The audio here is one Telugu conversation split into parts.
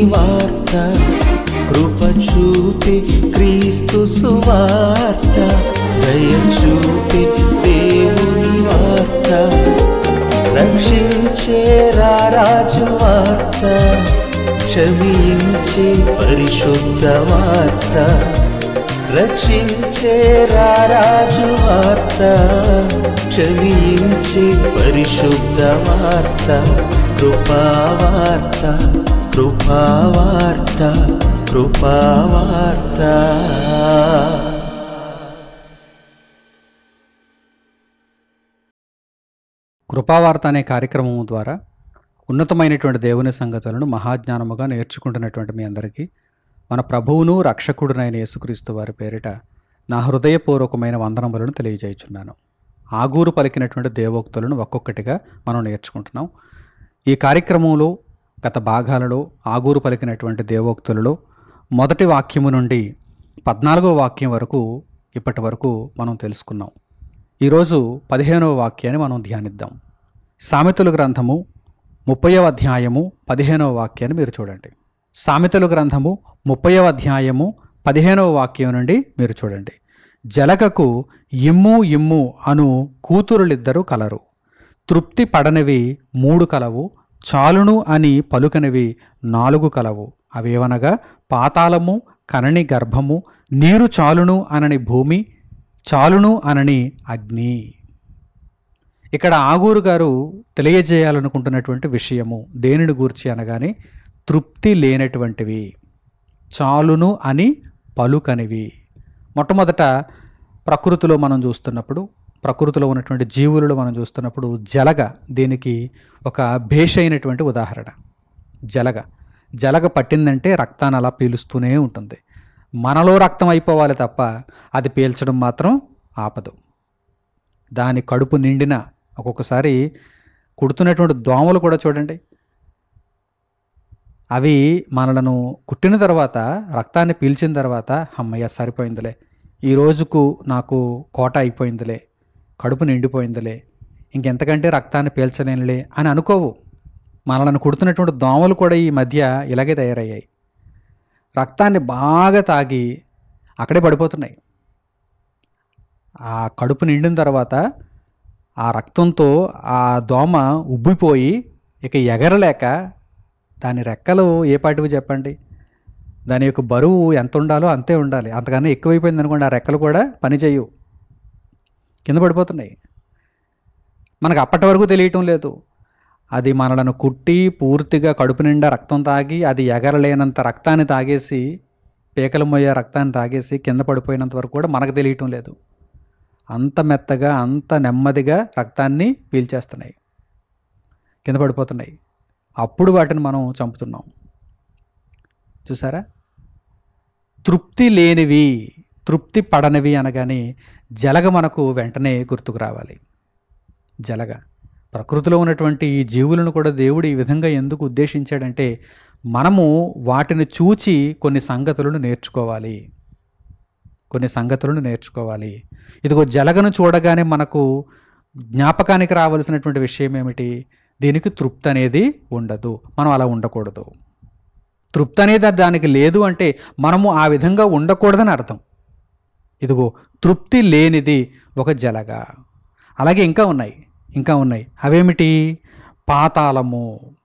వార్త, కృప చూపి క్రీస్తు సువార్త, దయ చూపి దేవుని వార్త, రక్షించే రారాజు వార్త, క్షమించే పరిశుద్ధ వార్త, రక్షించే రారాజు వార్త, క్షమించే పరిశుద్ధ వార్త, కృపావార్త, కృపావార్త, కృపావార్త. కృపావార్త అనే కార్యక్రమం ద్వారా ఉన్నతమైనటువంటి దేవుని సంగతులను మహాజ్ఞానముగా నేర్చుకుంటున్నటువంటి మీ అందరికీ మన ప్రభువును రక్షకుడునైన యేసుక్రీస్తు వారి పేరిట నా హృదయపూర్వకమైన వందనములను తెలియజేయుచున్నాను. ఆగూరు పలికినటువంటి దేవోక్తులను ఒక్కొక్కటిగా మనం నేర్చుకుంటున్నాం. ఈ కార్యక్రమంలో గత భాగాలలో ఆగూరు పలికినటువంటి దేవోక్తులలో మొదటి వాక్యము నుండి 14వ వాక్యం వరకు ఇప్పటి వరకు మనం తెలుసుకున్నాం. ఈరోజు 15వ వాక్యాన్ని మనం ధ్యానిద్దాం. సామెతల గ్రంథము 30వ అధ్యాయము 15వ వాక్యాన్ని మీరు చూడండి. సామెతల గ్రంథము 30వ అధ్యాయము 15వ వాక్యం నుండి మీరు చూడండి. జలగకు ఇమ్ము ఇమ్ము అను కూతురులిద్దరూ కలరు, తృప్తి పడనివి 3 కలవు, చాలును అని పలుకనివి 4 కలవు. అవేవనగా పాతాళము, కనని గర్భము, నీరు చాలును అనని భూమి, చాలును అనని అగ్ని. ఇక్కడ ఆగూరు గారు తెలియజేయాలనుకుంటున్నటువంటి విషయము దేనిని గూర్చి అనగానే తృప్తి లేనటువంటివి, చాలును అని పలుకనివి. మొట్టమొదట ప్రకృతిలో మనం చూస్తున్నప్పుడు, ప్రకృతిలో ఉన్నటువంటి జీవులలో మనం చూస్తున్నప్పుడు జలగ దీనికి ఒక భేష అయినటువంటి ఉదాహరణ. జలగ పట్టిందంటే రక్తాన్ని అలా పీలుస్తూనే ఉంటుంది. మనలో రక్తం అయిపోవాలి తప్ప అది పీల్చడం మాత్రం ఆపదు. దాని కడుపు నిండిన ఒక్కొక్కసారి కుడుతున్నటువంటి దోమలు కూడా చూడండి, అవి మనలను కుట్టిన తర్వాత రక్తాన్ని పీల్చిన తర్వాత అమ్మయ్య సరిపోయిందిలే, ఈ రోజుకు నాకు కోట అయిపోయిందిలే, కడుపు నిండిపోయిందిలే, ఇంకెంతకంటే రక్తాన్ని పీల్చలేనులే అని అనుకోవు. మనలను కుడుతున్నటువంటి దోమలు కూడా ఈ మధ్య ఇలాగే తయారయ్యాయి. రక్తాన్ని బాగా తాగి అక్కడే పడిపోతున్నాయి. ఆ కడుపు నిండిన తర్వాత ఆ రక్తంతో ఆ దోమ ఉబ్బిపోయి ఇక ఎగరలేక దాని రెక్కలు ఏ పాటివి చెప్పండి, దాని యొక్క బరువు ఎంత ఉండాలో అంతే ఉండాలి. అంతకన్నా ఎక్కువైపోయింది అనుకోండి, ఆ రెక్కలు కూడా పనిచేయవు, కింద పడిపోతున్నాయి. మనకు అప్పటి వరకు తెలియటం లేదు. అది మనలను కుట్టి పూర్తిగా కడుపు నిండా రక్తం తాగి అది ఎగరలేనంత రక్తాన్ని తాగేసి, పేకల మొయ్య రక్తాన్ని తాగేసి కింద పడిపోయినంత వరకు కూడా మనకు తెలియటం లేదు. అంత మెత్తగా అంత నెమ్మదిగా రక్తాన్ని పీల్చేస్తున్నాయి, కింద పడిపోతున్నాయి. అప్పుడు వాటిని మనం చంపుతున్నాం. చూసారా? తృప్తి లేనివి, తృప్తి పడనివి అనగానే జలగ మనకు వెంటనే గుర్తుకు రావాలి. జలగ ప్రకృతిలో ఉన్నటువంటి ఈ జీవులను కూడా దేవుడు ఈ విధంగా ఎందుకు ఉద్దేశించాడంటే మనము వాటిని చూచి కొన్ని సంగతులను నేర్చుకోవాలి. ఇదిగో జలగను చూడగానే మనకు జ్ఞాపకానికి రావాల్సినటువంటి విషయం ఏమిటి? దీనికి తృప్తి అనేది ఉండదు. మనం అలా ఉండకూడదు. తృప్తి అనేది దానికి లేదు అంటే మనము ఆ విధంగా ఉండకూడదని అర్థం. ఇదిగో తృప్తి లేనిది ఒక జలగ. అలాగే ఇంకా ఉన్నాయి. అవేమిటి? పాతాళము,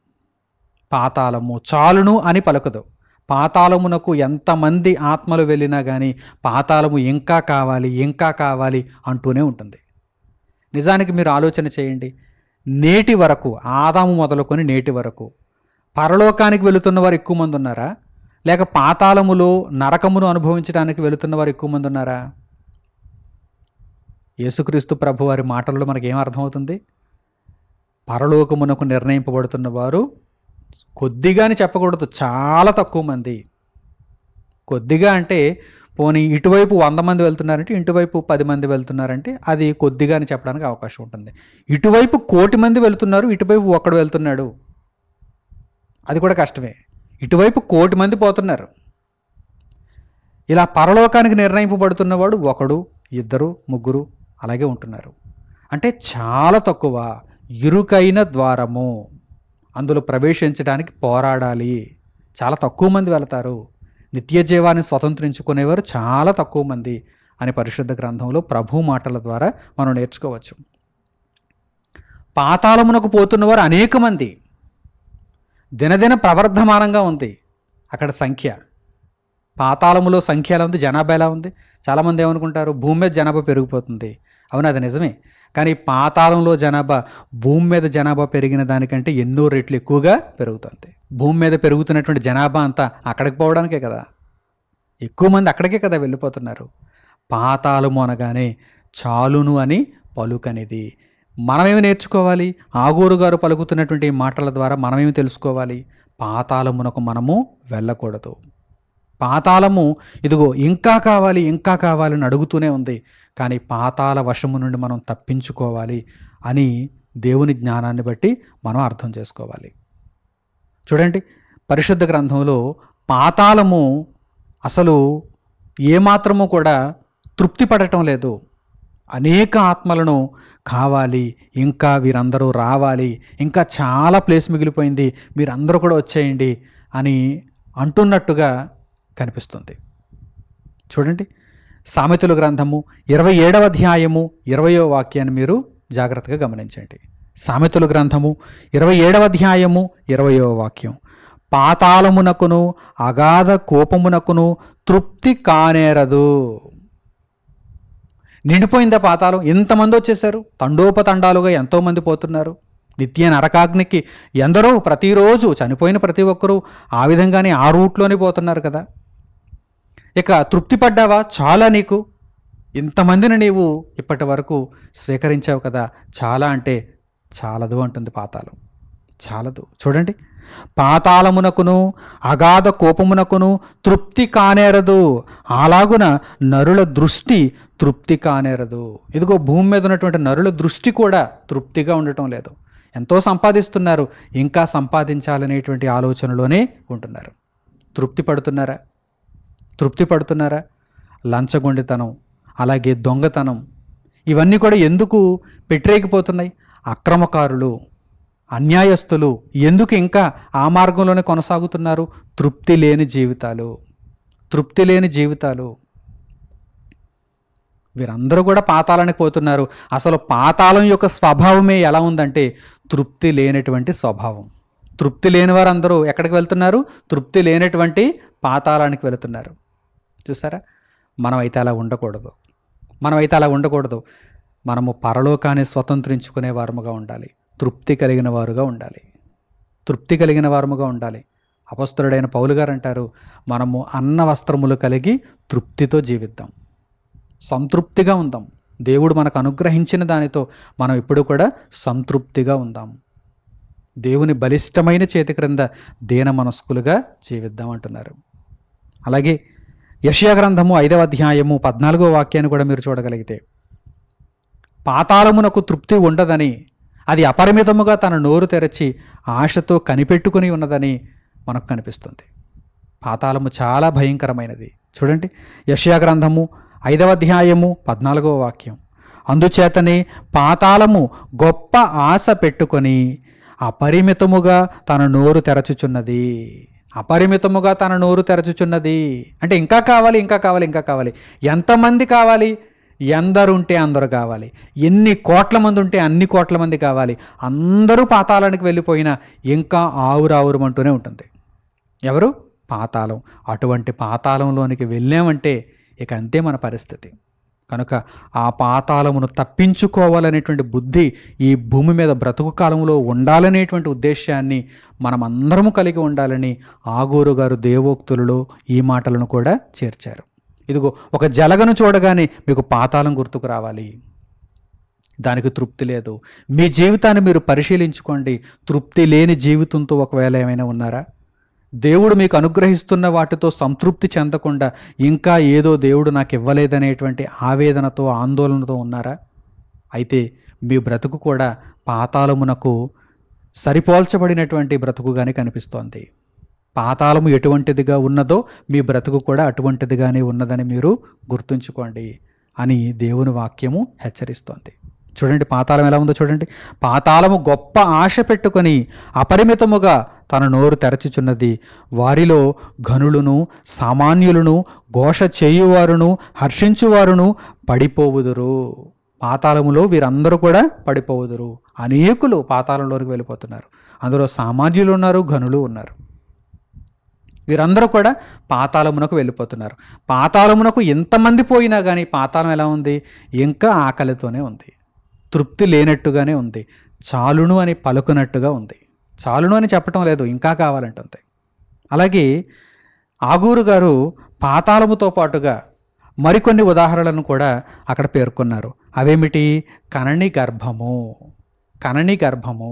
చాలును అని పలకదు. పాతాళమునకు ఎంతమంది ఆత్మలు వెళ్ళినా కానీ పాతాళము ఇంకా కావాలి అంటూనే ఉంటుంది. నిజానికి మీరు ఆలోచన చేయండి, నేటి వరకు ఆదాము మొదలుకొని నేటి వరకు పరలోకానికి వెళుతున్న వారు ఎక్కువ మంది ఉన్నారా, లేక పాతాళములో నరకమును అనుభవించడానికి వెళుతున్న వారు ఎక్కువ మంది ఉన్నారా? యేసుక్రీస్తు ప్రభు వారి మాటల్లో మనకేం అర్థమవుతుంది? పరలోకమునకు నిర్ణయింపబడుతున్న వారు కొద్దిగా అని చెప్పకూడదు, చాలా తక్కువ మంది. కొద్దిగా అంటే పోనీ ఇటువైపు 100 మంది వెళ్తున్నారంటే ఇటువైపు 10 మంది వెళ్తున్నారంటే అది కొద్దిగా అని చెప్పడానికి అవకాశం ఉంటుంది. ఇటువైపు 1,000,000 మంది వెళ్తున్నారు, ఇటువైపు ఒక్కడు వెళ్తున్నాడు, అది కూడా కష్టమే. ఇటువైపు 1,000,000 మంది పోతున్నారు. ఇలా పరలోకానికి నిర్ణయింపబడుతున్నవాడు 1, 2, 3 అలాగే ఉంటున్నారు. అంటే చాలా తక్కువ. ఇరుకైన ద్వారము, అందులో ప్రవేశించడానికి పోరాడాలి. చాలా తక్కువ మంది వెళతారు. నిత్య జీవాన్ని స్వతంత్రించుకునేవారు చాలా తక్కువ మంది అని పరిశుద్ధ గ్రంథంలో ప్రభు మాటల ద్వారా మనం నేర్చుకోవచ్చు. పాతాళమునకు పోతున్నవారు అనేక మంది, దినదిన ప్రవర్ధమానంగా ఉంది అక్కడ సంఖ్య. పాతాళములో సంఖ్య ఎలా ఉంది, జనాభా ఎలా ఉంది? చాలామంది ఏమనుకుంటారు, భూమి మీద జనాభా పెరిగిపోతుంది. అవును, అది నిజమే. కానీ పాతాళంలో జనాభా భూమి మీద జనాభా పెరిగిన దానికంటే ఎన్నో రెట్లు ఎక్కువగా పెరుగుతుంది. భూమి మీద పెరుగుతున్నటువంటి జనాభా అంతా అక్కడికి పోవడానికే కదా, ఎక్కువ మంది అక్కడికే కదా వెళ్ళిపోతున్నారు. పాతాళము అనగానే చాలును అని పలుకనిది. మనమేమి నేర్చుకోవాలి? ఆగూరు గారు పలుకుతున్నటువంటి మాటల ద్వారా మనమేమి తెలుసుకోవాలి? పాతాళమునకు మనము వెళ్ళకూడదు. పాతాళము ఇదిగో ఇంకా కావాలి ఇంకా కావాలని అడుగుతూనే ఉంది. కానీ పాతాళ వశము నుండి మనం తప్పించుకోవాలి అని దేవుని జ్ఞానాన్ని బట్టి మనం అర్థం చేసుకోవాలి. చూడండి, పరిశుద్ధ గ్రంథంలో పాతాళము అసలు ఏమాత్రము కూడా తృప్తి పడటం లేదు. అనేక ఆత్మలను కావాలి, ఇంకా వీరందరూ రావాలి, ఇంకా చాలా ప్లేస్ మిగిలిపోయింది, మీరందరూ కూడా వచ్చేయండి అని అంటున్నట్టుగా కనిపిస్తుంది. చూడండి, సామెతల గ్రంథము 27వ అధ్యాయము 20వ వాక్యాన్ని మీరు జాగ్రత్తగా గమనించండి. సామెతల గ్రంథము 27వ అధ్యాయము 20వ వాక్యం. పాతాళమునకును అగాధ కోపమునకును తృప్తి కానేరదు. నిండిపోయిందా పాతాళం? ఎంతమంది వచ్చేసారు, తండోపతండాలుగా ఎంతోమంది పోతున్నారు. నిత్య నరకాగ్నికి ఎందరో ప్రతిరోజు చనిపోయిన ప్రతి ఒక్కరూ ఆ విధంగానే ఆ రూట్లోనే పోతున్నారు కదా. ఇక తృప్తి పడ్డావా? చాలా, నీకు ఇంతమందిని నీవు ఇప్పటి వరకు స్వీకరించావు కదా, చాలా అంటే చాలదు అంటుంది పాతాళం, చాలదు. చూడండి, పాతాళమునకును అగాధ కోపమునకును తృప్తి కానేరదు, అలాగున నరుల దృష్టి తృప్తి కానేరదు. ఇదిగో భూమి మీద ఉన్నటువంటి నరుల దృష్టి కూడా తృప్తిగా ఉండటం లేదు. ఎంతో సంపాదిస్తున్నారు, ఇంకా సంపాదించాలనేటువంటి ఆలోచనలోనే ఉంటున్నారు. తృప్తి పడుతున్నారా? లంచగొండితనం, అలాగే దొంగతనం, ఇవన్నీ కూడా ఎందుకు పెట్టరేగిపోతున్నాయి? అక్రమకారులు, అన్యాయస్తులు ఎందుకు ఇంకా ఆ మార్గంలోనే కొనసాగుతున్నారు? తృప్తి లేని జీవితాలు. వీరందరూ కూడా పాతాళానికి పోతున్నారు. అసలు పాతాళం యొక్క స్వభావమే ఎలా ఉందంటే తృప్తి లేనటువంటి స్వభావం. తృప్తి లేని వారందరూ ఎక్కడికి వెళ్తున్నారు? తృప్తి లేనటువంటి పాతాళానికి వెళుతున్నారు. చూసారా? మనమైతే అలా ఉండకూడదు. మనము పరలోకాన్ని స్వతంత్రించుకునే వారముగా ఉండాలి. తృప్తి కలిగిన వారముగా ఉండాలి. అపొస్తలుడైన పౌలు గారు అంటారు, మనము అన్న వస్త్రములు కలిగి తృప్తితో జీవిద్దాం, సంతృప్తిగా ఉందాం. దేవుడు మనకు అనుగ్రహించిన దానితో మనం ఎప్పుడు కూడా సంతృప్తిగా ఉందాం. దేవుని బలిష్టమైన చేతి క్రింద దీన మనస్కులుగా జీవిద్దాం అంటున్నారు. అలాగే యెషయా గ్రంథము 5వ అధ్యాయము 14వ వాక్యాన్ని కూడా మీరు చూడగలిగితే, పాతాళమునకు తృప్తి ఉండదని, అది అపరిమితముగా తన నోరు తెరచి ఆశతో కనిపెట్టుకుని ఉన్నదని మనకు కనిపిస్తుంది. పాతాళము చాలా భయంకరమైనది. చూడండి, యెషయా గ్రంథము 5వ అధ్యాయము 14వ వాక్యం. అందుచేతనే పాతాళము గొప్ప ఆశ పెట్టుకొని అపరిమితముగా తన నోరు తెరచుచున్నది. అంటే ఇంకా కావాలి. ఎంతమంది కావాలి? ఎందరుంటే అందరూ కావాలి. ఎన్ని కోట్ల మంది ఉంటే అన్ని కోట్ల మంది కావాలి. అందరూ పాతాళానికి వెళ్ళిపోయినా ఇంకా ఆవురావురమంటూనే ఉంటుంది. ఎవరు? పాతాళం. అటువంటి పాతాళంలోనికి వెళ్ళామంటే ఇక అంతే మన పరిస్థితి. కనుక ఆ పాతాళమును తప్పించుకోవాలనేటువంటి బుద్ధి ఈ భూమి మీద బ్రతుకు కాలంలో ఉండాలనేటువంటి ఉద్దేశాన్ని మనమందరము కలిగి ఉండాలని ఆగూరు గారు దేవోక్తులలో ఈ మాటలను కూడా చేర్చారు. ఇదిగో, ఒక జలగను చూడగానే మీకు పాతాళం గుర్తుకు రావాలి. దానికి తృప్తి లేదు. మీ జీవితాన్ని మీరు పరిశీలించుకోండి. తృప్తి లేని జీవితంతో ఒకవేళ ఏమైనా ఉన్నారా? దేవుడు మీకు అనుగ్రహిస్తున్న వాటితో సంతృప్తి చెందకుండా ఇంకా ఏదో దేవుడు నాకు ఇవ్వలేదనేటువంటి ఆవేదనతో ఆందోళనతో ఉన్నారా? అయితే మీ బ్రతుకు కూడా పాతాళమునకు సరిపోల్చబడినటువంటి బ్రతుకుగానే కనిపిస్తోంది. పాతాళము ఎటువంటిదిగా ఉన్నదో మీ బ్రతుకు కూడా అటువంటిదిగానే ఉన్నదని మీరు గుర్తుంచుకోండి అని దేవుని వాక్యము హెచ్చరిస్తోంది. చూడండి, పాతాళం ఎలా ఉందో చూడండి. పాతాళము గొప్ప ఆశ పెట్టుకొని అపరిమితముగా తన నోరు తెరచుచున్నది. వారిలో ఘనులను సామాన్యులను ఘోష చేయువారును హర్షించువారును పడిపోవుదురు. పాతాళములో వీరందరూ కూడా పడిపోవుదురు. అనేకులు పాతాళంలోకి వెళ్ళిపోతున్నారు. అందులో సామాన్యులు ఉన్నారు, ఘనులు ఉన్నారు. వీరందరూ కూడా పాతాళమునకు వెళ్ళిపోతున్నారు. పాతాళమునకు ఎంతమంది పోయినా కానీ పాతాళం ఎలా ఉంది? ఇంకా ఆకలితోనే ఉంది, తృప్తి లేనట్టుగానే ఉంది, చాలును అని పలుకునట్టుగా ఉంది. చాలును అని చెప్పటం లేదు, ఇంకా కావాలంటుంది. అలాగే ఆగూరు గారు పాతాళముతో పాటుగా మరికొన్ని ఉదాహరణలను కూడా అక్కడ పేర్కొన్నారు. అవేమిటి? కనని గర్భము. కనని గర్భము,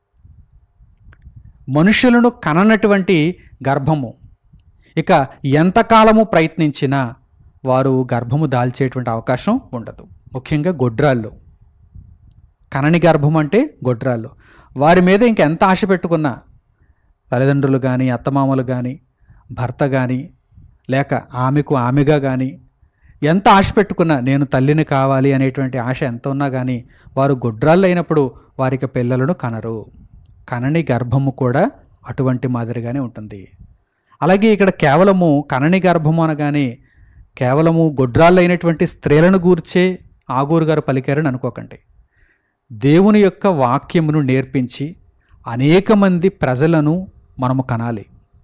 మనుషులను కననటువంటి గర్భము. ఇక ఎంతకాలము ప్రయత్నించినా వారు గర్భము దాల్చేటువంటి అవకాశం ఉండదు. ముఖ్యంగా గొడ్రాళ్ళు. కనని గర్భం అంటే గొడ్రాళ్ళు. వారి మీద ఇంకెంత ఆశ పెట్టుకున్నా, తల్లిదండ్రులు కానీ, అత్తమామలు కానీ, భర్త కానీ, లేక ఆమెగా కానీ ఎంత ఆశ పెట్టుకున్నా, నేను తల్లిని కావాలి అనేటువంటి ఆశ ఎంత ఉన్నా కానీ వారు గొడ్రాళ్ళు అయినప్పుడు వారికి పిల్లలను కనరు. కనని గర్భము కూడా అటువంటి మాదిరిగానే ఉంటుంది. అలాగే ఇక్కడ కేవలము కనని గర్భము అనగానే కేవలము గొడ్రాళ్ళు అయినటువంటి స్త్రీలను గూర్చే ఆగూరు గారు పలికారని అనుకోకండి. దేవుని యొక్క వాక్యమును నేర్పించి అనేక మంది ప్రజలను మనము కనాలి.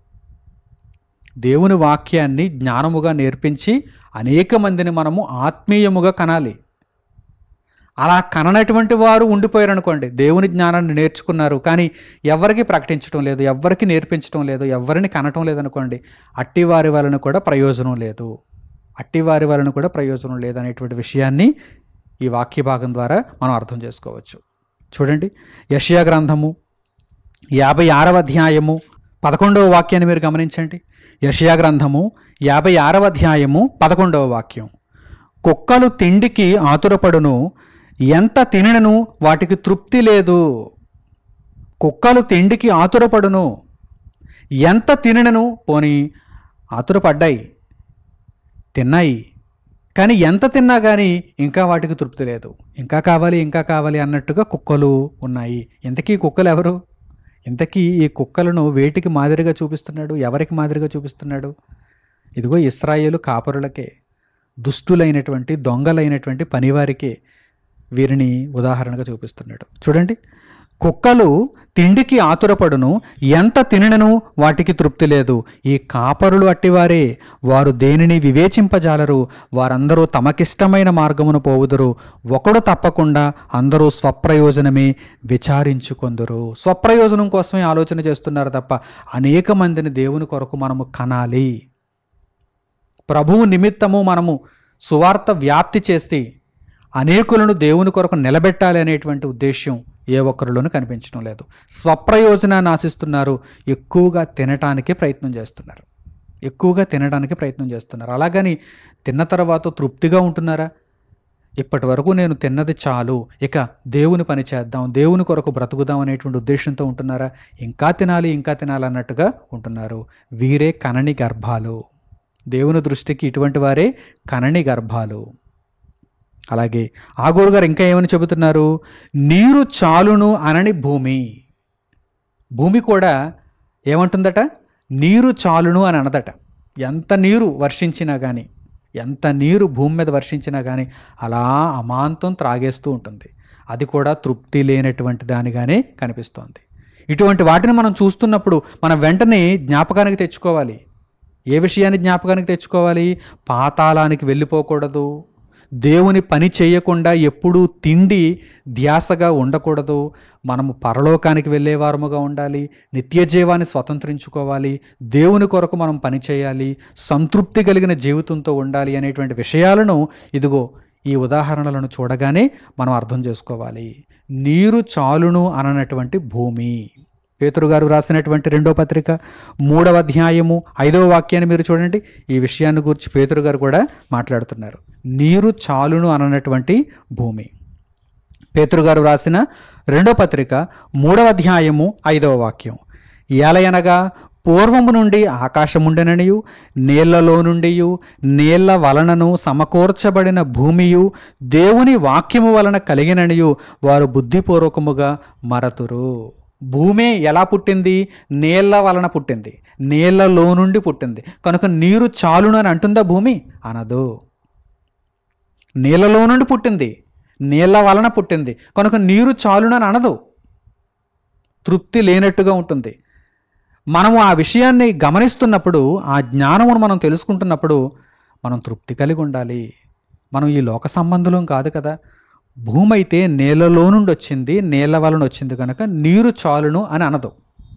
దేవుని వాక్యాన్ని జ్ఞానముగా నేర్పించి అనేక మందిని మనము ఆత్మీయముగా కనాలి. అలా కననటువంటి వారు ఉండిపోయారు అనుకోండి, దేవుని జ్ఞానాన్ని నేర్చుకున్నారు కానీ ఎవరికి ప్రకటించడం లేదు, ఎవరికి నేర్పించడం లేదు, ఎవరిని కనటం లేదనుకోండి, అట్టివారి వలన కూడా ప్రయోజనం లేదు. అట్టివారి వలన కూడా ప్రయోజనం లేదనేటువంటి విషయాన్ని ఈ వాక్య భాగం ద్వారా మనం అర్థం చేసుకోవచ్చు. చూడండి, యెషయా గ్రంథము 56వ అధ్యాయము 11వ వాక్యాన్ని మీరు గమనించండి. యెషయా గ్రంథము 56వ అధ్యాయము 11వ వాక్యం. కుక్కలు తిండికి ఆతురపడును, ఎంత తినను వాటికి తృప్తి లేదు. కుక్కలు తిండికి ఆతురపడును, ఎంత తినను, పోనీ ఆతురపడ్డాయి, తిన్నాయి, కానీ ఎంత తిన్నా కానీ ఇంకా వాటికి తృప్తి లేదు. ఇంకా కావాలి, ఇంకా కావాలి అన్నట్టుగా కుక్కలు ఉన్నాయి. ఇంతకీ కుక్కలు ఎవరు? ఇంతకీ ఈ కుక్కలను వేటికి మాదిరిగా చూపిస్తున్నాడు? ఎవరికి మాదిరిగా చూపిస్తున్నాడు? ఇదిగో ఇశ్రాయేలు కాపరులకే, దుష్టులైనటువంటి దొంగలైనటువంటి పనివారికే వీరిని ఉదాహరణగా చూపిస్తున్నాడు. చూడండి, కుక్కలు తిండికి ఆతురపడును, ఎంత తినను వాటికి తృప్తి లేదు. ఈ కాపరులు అట్టివారే, వారు దేనిని వివేచింపజాలరు. వారందరూ తమకిష్టమైన మార్గమును పోవుదురు. ఒకడు తప్పకుండా అందరూ స్వప్రయోజనమే విచారించుకొందురు. స్వప్రయోజనం కోసమే ఆలోచన చేస్తున్నారు తప్ప అనేక మందిని దేవుని కొరకు మనము కనాలి. ప్రభువు నిమిత్తము మనము సువార్త వ్యాప్తి చేసి అనేకులను దేవుని కొరకు నిలబెట్టాలి అనేటువంటి ఉద్దేశ్యం ఏ ఒక్కరిలోనూ కనిపించడం లేదు. స్వప్రయోజనాన్ని ఆశిస్తున్నారు, ఎక్కువగా తినటానికి ప్రయత్నం చేస్తున్నారు. అలాగని తిన్న తర్వాత తృప్తిగా ఉంటున్నారా? ఇప్పటి వరకు నేను తిన్నది చాలు, ఇక దేవుని పని చేద్దాం, దేవుని కొరకు బ్రతుకుదాం అనేటువంటి ఉద్దేశంతో ఉంటున్నారా? ఇంకా తినాలి అన్నట్టుగా ఉంటున్నారు. వీరే కనని గర్భాలు. దేవుని దృష్టికి ఇటువంటి వారే కనని గర్భాలు. అలాగే ఆగూరు గారు ఇంకా ఏమని చెబుతున్నారు? నీరు చాలును అనని భూమి కూడా ఏమంటుందట? నీరు చాలును అని అనదట. ఎంత నీరు వర్షించినా కానీ, ఎంత నీరు భూమి మీద వర్షించినా కానీ అలా అమాంతం త్రాగేస్తూ ఉంటుంది. అది కూడా తృప్తి లేనటువంటి దానిగానే కనిపిస్తోంది. ఇటువంటి వాటిని మనం చూస్తున్నప్పుడు మనం వెంటనే జ్ఞాపకానికి తెచ్చుకోవాలి. ఏ విషయాన్ని జ్ఞాపకానికి తెచ్చుకోవాలి? పాతాళానికి వెళ్ళిపోకూడదు, దేవుని పని చేయకుండా ఎప్పుడూ తిండి ధ్యాసగా ఉండకూడదు. మనము పరలోకానికి వెళ్ళేవారముగా ఉండాలి, నిత్య జీవాన్ని స్వతంత్రించుకోవాలి, దేవుని కొరకు మనం పని చేయాలి, సంతృప్తి కలిగిన జీవితంతో ఉండాలి అనేటువంటి విషయాలను ఇదిగో ఈ ఉదాహరణలను చూడగానే మనం అర్థం చేసుకోవాలి. నీరు చాలును అననటువంటి భూమి. పేతురు గారు రాసినటువంటి 2వ పత్రిక 3వ అధ్యాయము 5వ వాక్యాన్ని మీరు చూడండి. ఈ విషయాన్ని గురించి పేతురు గారు కూడా మాట్లాడుతున్నారు. నీరు చాలును అననటువంటి భూమి. పేతురు గారు రాసిన 2వ పత్రిక 3వ అధ్యాయము 5వ వాక్యం. ఏలయనగా పూర్వము నుండి ఆకాశముండెననియు, నీళ్లలో నుండి నీళ్ల వలనను సమకూర్చబడిన భూమియు దేవుని వాక్యము వలన కలిగిననియు వారు బుద్ధిపూర్వకముగా మరతురు. భూమి ఎలా పుట్టింది? నీళ్ల వలన పుట్టింది, నీళ్లలో నుండి పుట్టింది కనుక నీరు చాలును అని అంటుందా భూమి? అనదు. నీళ్లలో నుండి పుట్టింది, నీళ్ల వలన పుట్టింది కనుక నీరు చాలును అని అనదు. తృప్తి లేనట్టుగా ఉంటుంది. మనము ఆ విషయాన్ని గమనిస్తున్నప్పుడు, ఆ జ్ఞానమును మనం తెలుసుకుంటున్నప్పుడు మనం తృప్తి కలిగి ఉండాలి. మనం ఈ లోక సంబంధులం కాదు కదా. భూమి అయితే నీళ్ళలో నుండి వచ్చింది, నీళ్ళ వలన వచ్చింది కనుక నీరు చాలును అని అనదు.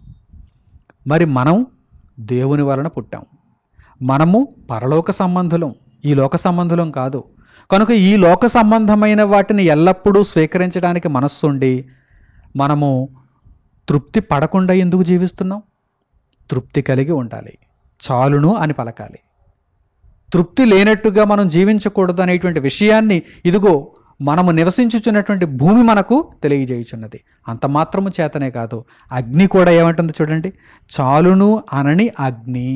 మరి మనం దేవుని వలన పుట్టాం. మనము పరలోక సంబంధులం, ఈ లోక సంబంధులం కాదు. కనుక ఈ లోక సంబంధమైన వాటిని ఎల్లప్పుడూ స్వీకరించడానికి మనస్సుండి మనము తృప్తి పడకుండా ఎందుకు జీవిస్తున్నాం? తృప్తి కలిగి ఉండాలి, చాలును అని పలకాలి. తృప్తి లేనట్టుగా మనం జీవించకూడదు అనేటువంటి విషయాన్ని ఇదిగో మనము నివసించుచున్నటువంటి భూమి మనకు తెలియజేయుచున్నది. అంత మాత్రము చేతనే కాదు, అగ్ని కూడా ఏమంటుంది చూడండి, చాలును అనని అగ్ని.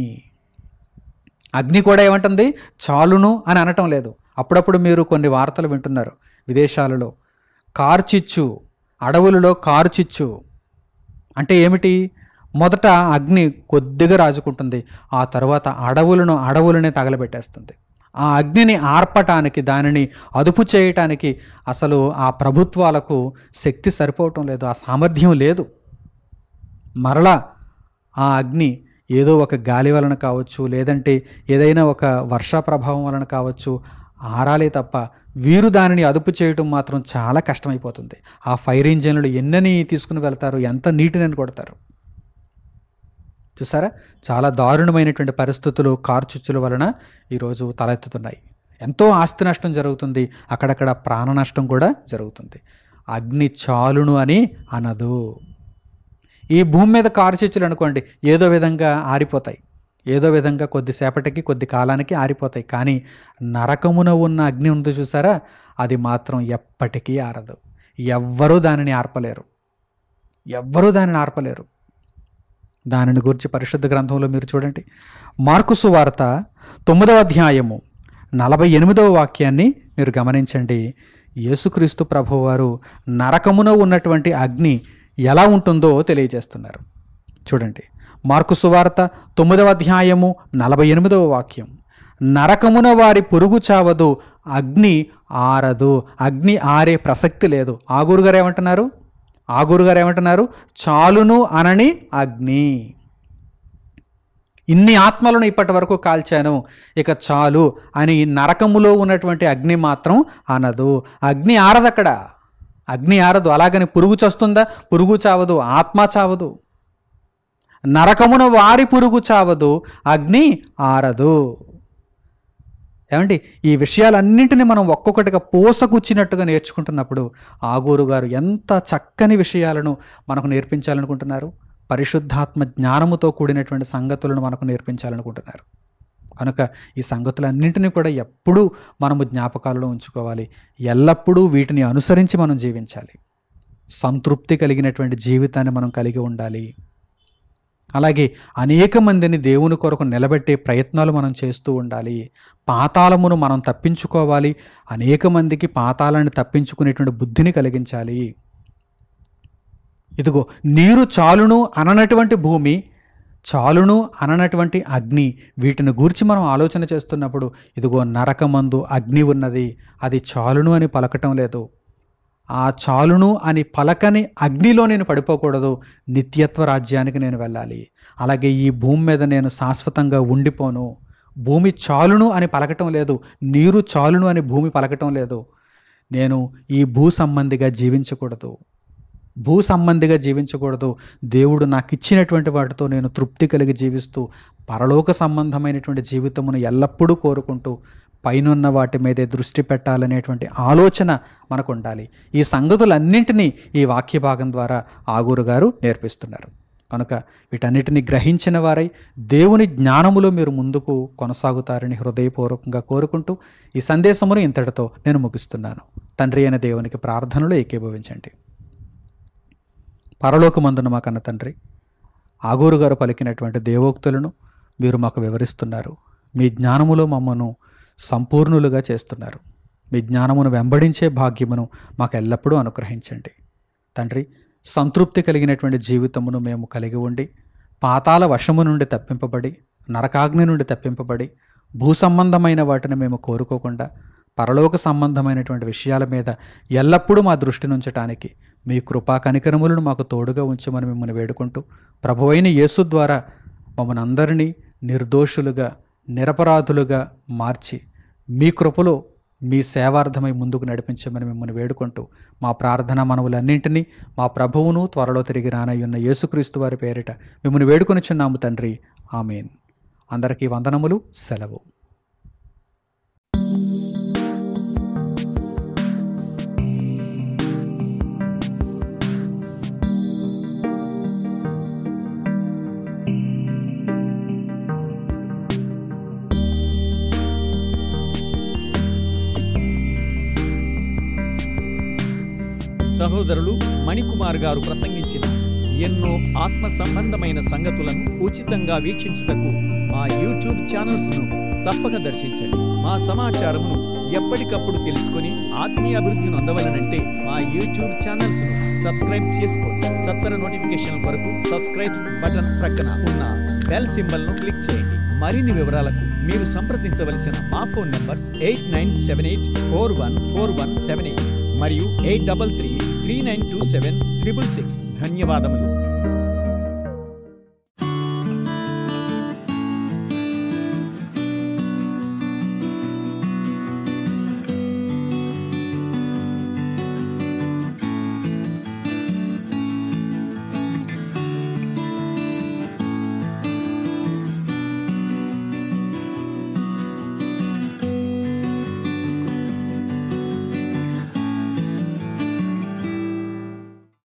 అగ్ని కూడా ఏమంటుంది? చాలును అని అనటం లేదు. అప్పుడప్పుడు మీరు కొన్ని వార్తలు వింటున్నారు విదేశాలలో, కార్చిచ్చు, అడవులలో కార్చిచ్చు అంటే ఏమిటి? మొదట అగ్ని కొద్దిగా రాజుకుంటుంది, ఆ తర్వాత అడవులనే తగలబెట్టేస్తుంది. ఆ అగ్నిని ఆర్పటానికి, దానిని అదుపు చేయటానికి అసలు ఆ ప్రభుత్వాలకు శక్తి సరిపోవటం లేదు, ఆ సామర్థ్యం లేదు. మరలా ఆ అగ్ని ఏదో ఒక గాలి వలన కావచ్చు, లేదంటే ఏదైనా ఒక వర్షా ప్రభావం వలన కావచ్చు, ఆరాలే తప్ప వీరు దానిని అదుపు చేయటం మాత్రం చాలా కష్టమైపోతుంది. ఆ ఫైర్ ఇంజన్లు ఎన్నని తీసుకుని వెళ్తారు, ఎంత నీటిని కొడతారు చూసారా. చాలా దారుణమైనటువంటి పరిస్థితులు కార్చిచ్చుల వలన ఈరోజు తలెత్తుతున్నాయి. ఎంతో ఆస్తి నష్టం జరుగుతుంది, అక్కడక్కడ ప్రాణ నష్టం కూడా జరుగుతుంది. అగ్ని చాలును అని అనదు. ఈ భూమి మీద కార్చిచ్చులు అనుకోండి, ఏదో విధంగా ఆరిపోతాయి, ఏదో విధంగా కొద్దిసేపటికి కొద్ది కాలానికి ఆరిపోతాయి. కానీ నరకమున ఉన్న అగ్ని ఉంది చూసారా, అది మాత్రం ఎప్పటికీ ఆరదు. ఎవ్వరూ దానిని ఆర్పలేరు. దానిని గురించి పరిశుద్ధ గ్రంథంలో మీరు చూడండి. మార్కు సువార్త 9వ అధ్యాయము 48వ వాక్యాన్ని మీరు గమనించండి. యేసుక్రీస్తు ప్రభువారు నరకమున ఉన్నటువంటి అగ్ని ఎలా ఉంటుందో తెలియజేస్తున్నారు. చూడండి, మార్కు సువార్త 9వ అధ్యాయము 48వ వాక్యం. నరకమున వారి పురుగు చావదు, అగ్ని ఆరదు. అగ్ని ఆరే ప్రసక్తి లేదు. ఆ గురుగారు ఏమంటున్నారు? చాలును అనని అగ్ని. ఇన్ని ఆత్మలను ఇప్పటి వరకు కాల్చాను, ఇక చాలు అని నరకములో ఉన్నటువంటి అగ్ని మాత్రం అనదు. అగ్ని ఆరదు, అక్కడ అగ్ని ఆరదు. అలాగని పురుగు చస్తుందా? పురుగు చావదు, ఆత్మ చావదు. నరకమున వారి పురుగు చావదు, అగ్ని ఆరదు. ఏమండి, ఈ విషయాలన్నింటినీ మనం ఒక్కొక్కటిగా పోసగుచ్చినట్టుగా నేర్చుకుంటున్నప్పుడు ఆగూరు గారు ఎంత చక్కని విషయాలను మనకు నేర్పించాలనుకుంటున్నారు. పరిశుద్ధాత్మ జ్ఞానముతో కూడినటువంటి సంగతులను మనకు నేర్పించాలనుకుంటున్నారు. కనుక ఈ సంగతులన్నింటినీ కూడా ఎప్పుడూ మనము జ్ఞాపకాలలో ఉంచుకోవాలి. ఎల్లప్పుడూ వీటిని అనుసరించి మనం జీవించాలి. సంతృప్తి కలిగినటువంటి జీవితాన్ని మనం కలిగి ఉండాలి. అలాగే అనేక మందిని దేవుని కొరకు నిలబెట్టే ప్రయత్నాలు మనం చేస్తూ ఉండాలి. పాతాళమును మనం తప్పించుకోవాలి. అనేక మందికి పాతాళాన్ని తప్పించుకునేటువంటి బుద్ధిని కలిగించాలి. ఇదిగో నీరు చాలును అననటువంటి భూమి, చాలును అననటువంటి అగ్ని, వీటిని గూర్చి మనం ఆలోచన చేస్తున్నప్పుడు ఇదిగో నరకమందు అగ్ని ఉన్నది, అది చాలును అని పలకటం లేదు. ఆ చాలును అని పలకని అగ్నిలో నేను పడిపోకూడదు, నిత్యత్వ రాజ్యానికి నేను వెళ్ళాలి. అలాగే ఈ భూమి మీద నేను శాశ్వతంగా ఉండిపోను. భూమి చాలును అని పలకటం లేదు, నీరు చాలును అని భూమి పలకటం లేదు. నేను ఈ భూ సంబంధిగా జీవించకూడదు. దేవుడు నాకు ఇచ్చినటువంటి వాటితో నేను తృప్తి కలిగి జీవిస్తూ పరలోక సంబంధమైనటువంటి జీవితమును ఎల్లప్పుడూ కోరుకుంటూ పైనున్న వాటి మీదే దృష్టి పెట్టాలనేటువంటి ఆలోచన మనకు ఉండాలి. ఈ సంగతులన్నింటినీ ఈ వాక్య భాగం ద్వారా ఆగూరు గారు నేర్పిస్తున్నారు. కనుక వీటన్నిటిని గ్రహించిన వారై దేవుని జ్ఞానములో మీరు ముందుకు కొనసాగుతారని హృదయపూర్వకంగా కోరుకుంటూ ఈ సందేశమును ఇంతటితో నేను ముగిస్తున్నాను. తండ్రి అయిన దేవునికి ప్రార్థనలో ఏకీభవించండి. పరలోకమందున మా కన్న తండ్రి, ఆగూరు గారు పలికినటువంటి దేవోక్తులను మీరు మాకు వివరిస్తున్నారు. మీ జ్ఞానములో మమ్మను సంపూర్ణులుగా చేస్తున్నారు. మీ జ్ఞానమును వెంబడించే భాగ్యమును మాకు ఎల్లప్పుడూ అనుగ్రహించండి తండ్రి. సంతృప్తి కలిగినటువంటి జీవితమును మేము కలిగి ఉండి, పాతాళ వశము నుండి తప్పింపబడి, నరకాగ్ని నుండి తప్పింపబడి, భూ సంబంధమైన వాటిని మేము కోరుకోకుండా పరలోక సంబంధమైనటువంటి విషయాల మీద ఎల్లప్పుడూ మా దృష్టిని ఉంచటానికి మీ కృపా కనికరములను మాకు తోడుగా ఉంచమని మిమ్మల్ని వేడుకుంటూ, ప్రభువైన యేసు ద్వారా మమ్మల్ని అందరినీ నిర్దోషులుగా, నిరపరాధులుగా మార్చి మీ కృపలో మీ సేవార్థమై ముందుకు నడిపించమని మిమ్మల్ని వేడుకుంటూ, మా ప్రార్థన మనవులన్నింటినీ మా ప్రభువును త్వరలో తిరిగి రానయ్యున్న యేసుక్రీస్తు వారి పేరిట మిమ్మల్ని వేడుకొనిచున్నాము తండ్రి. ఆమేన్. అందరికీ వందనములు. సెలవు. సహోదరులు మణికుమార్ గారు ప్రసంగించిన ఎన్నో ఆత్మ సంబంధమైన సంగతులను ఉచితంగా వీక్షించుటకు మా యూట్యూబ్ ఛానల్స్ను తప్పక దర్శించండి. మా సమాచారమును ఎప్పటికప్పుడు తెలుసుకొని ఆత్మీయ అభివృద్ధిని అందవలనంటే మా యూట్యూబ్ ఛానల్స్ను సబ్స్క్రైబ్ చేసుకోండి. సత్వర నోటిఫికేషన్ కొరకు సబ్స్క్రైబ్ బటన్ ప్రక్కన ఉన్న బెల్ సింబల్ను క్లిక్ చేయండి. మరిన్ని వివరాలకు మీరు సంప్రదించవలసిన మా ఫోన్ నంబర్స్ 8978414178 మరియు 8333927666. ధన్యవాదములు.